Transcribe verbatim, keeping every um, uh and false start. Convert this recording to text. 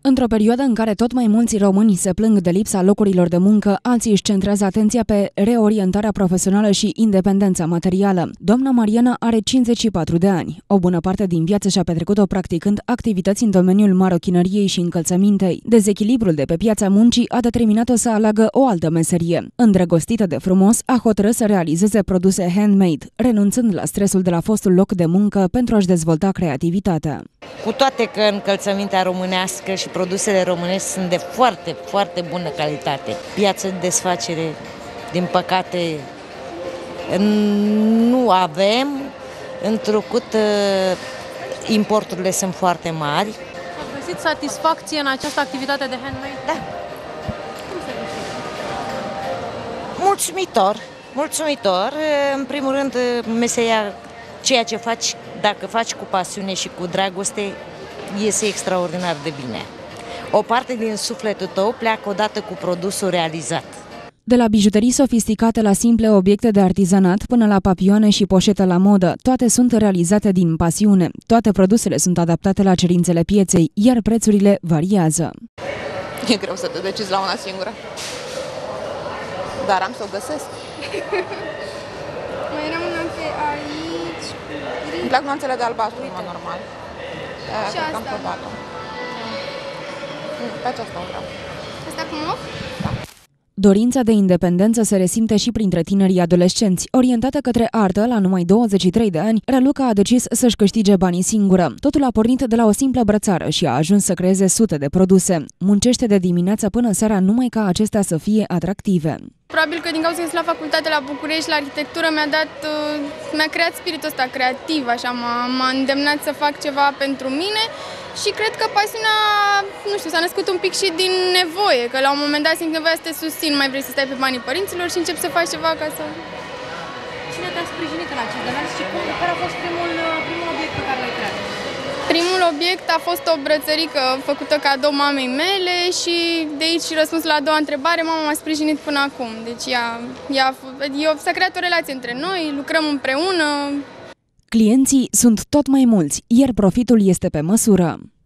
Într-o perioadă în care tot mai mulți români se plâng de lipsa locurilor de muncă, alții își centrează atenția pe reorientarea profesională și independența materială. Doamna Mariana are cincizeci și patru de ani. O bună parte din viață și-a petrecut-o practicând activități în domeniul marochinăriei și încălțămintei. Dezechilibrul de pe piața muncii a determinat-o să aleagă o altă meserie. Îndrăgostită de frumos, a hotărât să realizeze produse handmade, renunțând la stresul de la fostul loc de muncă pentru a-și dezvolta creativitatea. Cu toate că încălțămintea românească și produsele românești sunt de foarte, foarte bună calitate. Piața de desfacere, din păcate, nu avem, întrucât importurile sunt foarte mari. Ați găsit satisfacție în această activitate de handmade? Da. Mulțumitor, mulțumitor. În primul rând, meseria, ceea ce faci, dacă faci cu pasiune și cu dragoste, iese extraordinar de bine. O parte din sufletul tău pleacă odată cu produsul realizat. De la bijuterii sofisticate la simple obiecte de artizanat până la papioane și poșete la modă, toate sunt realizate din pasiune. Toate produsele sunt adaptate la cerințele pieței, iar prețurile variază. E greu să te decizi la una singură, dar am să o găsesc. Mai era una pe aici. Îmi plac nuanțele de albastru, în mod normal. Și asta? Am probat-o. Pe aceasta o vreau. Asta cu mof? Da. Dorința de independență se resimte și printre tinerii adolescenți. Orientată către artă, la numai douăzeci și trei de ani, Raluca a decis să-și câștige banii singură. Totul a pornit de la o simplă brățară și a ajuns să creeze sute de produse. Muncește de dimineață până seara numai ca acestea să fie atractive. Probabil că din cauza că sunt la facultate la București, la arhitectură, mi-a dat, mi-a creat spiritul ăsta creativ, așa, m-a îndemnat să fac ceva pentru mine și cred că pasiunea, nu știu, s-a născut un pic și din nevoie, că la un moment dat simți nevoia să te susțin, nu mai vrei să stai pe banii părinților și începi să faci ceva ca să... Cine te-a sprijinit în acest demers și cum, care a fost primul, primul obiect pe care l-ai creat? Primul obiect a fost o brățărică făcută cadou mamei mele și de aici răspuns la a doua întrebare, mama m-a sprijinit până acum. Deci ea, ea, s-a creat o relație între noi, lucrăm împreună. Clienții sunt tot mai mulți, iar profitul este pe măsură.